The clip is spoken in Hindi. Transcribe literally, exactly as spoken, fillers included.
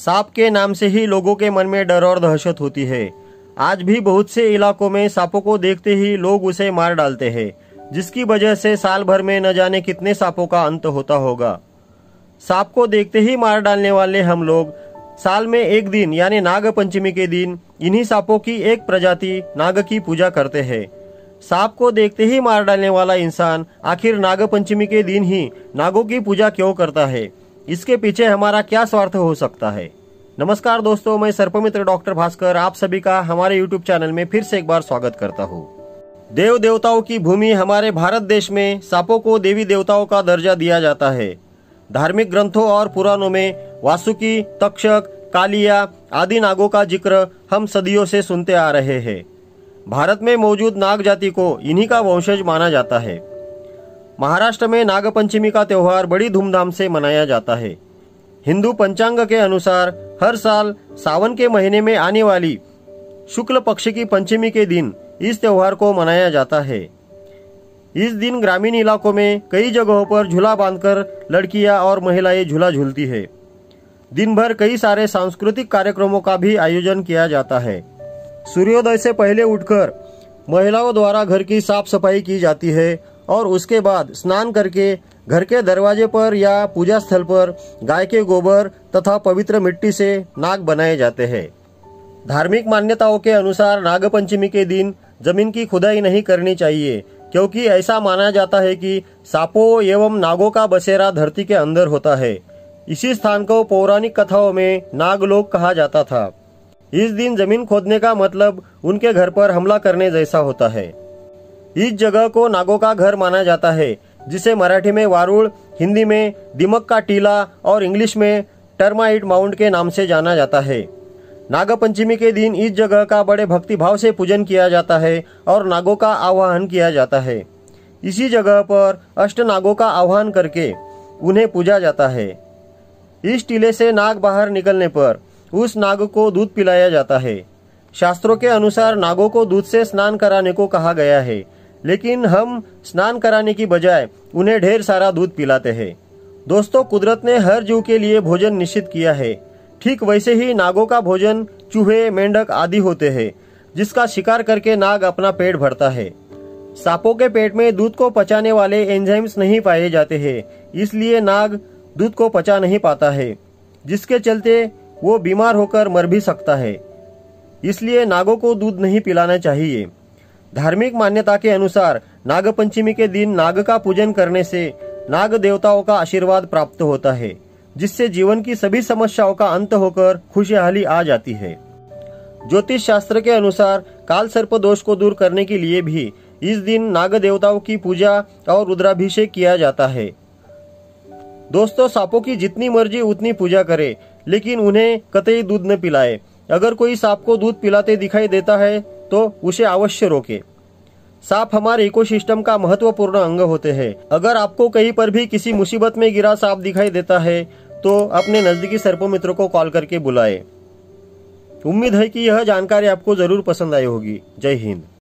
सांप के नाम से ही लोगों के मन में डर और दहशत होती है। आज भी बहुत से इलाकों में सांपों को देखते ही लोग उसे मार डालते हैं, जिसकी वजह से साल भर में न जाने कितने सांपों का अंत होता होगा। सांप को देखते ही मार डालने वाले हम लोग साल में एक दिन यानी नाग पंचमी के दिन इन्हीं सांपों की एक प्रजाति नाग की पूजा करते हैं। सांप को देखते ही मार डालने वाला इंसान आखिर नाग पंचमी के दिन ही नागों की पूजा क्यों करता है? इसके पीछे हमारा क्या स्वार्थ हो सकता है? नमस्कार दोस्तों, मैं सर्पमित्र डॉक्टर भास्कर आप सभी का हमारे यूट्यूब चैनल में फिर से एक बार स्वागत करता हूँ। देव देवताओं की भूमि हमारे भारत देश में सांपों को देवी देवताओं का दर्जा दिया जाता है। धार्मिक ग्रंथों और पुराणों में वासुकी, तक्षक, कालिया आदि नागों का जिक्र हम सदियों से सुनते आ रहे हैं। भारत में मौजूद नाग जाति को इन्हीं का वंशज माना जाता है। महाराष्ट्र में नाग पंचमी का त्योहार बड़ी धूमधाम से मनाया जाता है। हिंदू पंचांग के अनुसार हर साल सावन के महीने में आने वाली शुक्ल पक्ष की पंचमी के दिन इस त्योहार को मनाया जाता है। इस दिन ग्रामीण इलाकों में कई जगहों पर झूला बांधकर लड़कियां और महिलाएं झूला झूलती है। दिन भर कई सारे सांस्कृतिक कार्यक्रमों का भी आयोजन किया जाता है। सूर्योदय से पहले उठकर महिलाओं द्वारा घर की साफ सफाई की जाती है और उसके बाद स्नान करके घर के दरवाजे पर या पूजा स्थल पर गाय के गोबर तथा पवित्र मिट्टी से नाग बनाए जाते हैं। धार्मिक मान्यताओं के अनुसार नाग पंचमी के दिन जमीन की खुदाई नहीं करनी चाहिए, क्योंकि ऐसा माना जाता है कि सांपों एवं नागों का बसेरा धरती के अंदर होता है। इसी स्थान को पौराणिक कथाओं में नागलोक कहा जाता था। इस दिन जमीन खोदने का मतलब उनके घर पर हमला करने जैसा होता है। इस जगह को नागों का घर माना जाता है, जिसे मराठी में वारुड़, हिंदी में दिमक का टीला और इंग्लिश में टर्माइट माउंट के नाम से जाना जाता है। नाग पंचमी के दिन इस जगह का बड़े भक्तिभाव से पूजन किया जाता है और नागों का आवाहन किया जाता है। इसी जगह पर अष्ट नागों का आह्वान करके उन्हें पूजा जाता है। इस टीले से नाग बाहर निकलने पर उस नाग को दूध पिलाया जाता है। शास्त्रों के अनुसार नागों को दूध से स्नान कराने को कहा गया है, लेकिन हम स्नान कराने की बजाय उन्हें ढेर सारा दूध पिलाते हैं। दोस्तों, कुदरत ने हर जीव के लिए भोजन निश्चित किया है। ठीक वैसे ही नागों का भोजन चूहे, मेंढक आदि होते हैं, जिसका शिकार करके नाग अपना पेट भरता है। सांपों के पेट में दूध को पचाने वाले एंजाइम्स नहीं पाए जाते हैं, इसलिए नाग दूध को पचा नहीं पाता है, जिसके चलते वो बीमार होकर मर भी सकता है। इसलिए नागों को दूध नहीं पिलाना चाहिए। धार्मिक मान्यता के अनुसार नाग पंचमी के दिन नाग का पूजन करने से नाग देवताओं का आशीर्वाद प्राप्त होता है, जिससे जीवन की सभी समस्याओं का अंत होकर खुशहाली आ जाती है। ज्योतिष शास्त्र के अनुसार काल सर्प दोष को दूर करने के लिए भी इस दिन नाग देवताओं की पूजा और रुद्राभिषेक किया जाता है। दोस्तों, सांपों की जितनी मर्जी उतनी पूजा करे, लेकिन उन्हें कतई दूध न पिलाए। अगर कोई सांप को दूध पिलाते दिखाई देता है तो उसे अवश्य रोके। सांप हमारे इकोसिस्टम का महत्वपूर्ण अंग होते हैं। अगर आपको कहीं पर भी किसी मुसीबत में गिरा सांप दिखाई देता है तो अपने नजदीकी सर्प मित्र को कॉल करके बुलाए। उम्मीद है कि यह जानकारी आपको जरूर पसंद आई होगी। जय हिंद।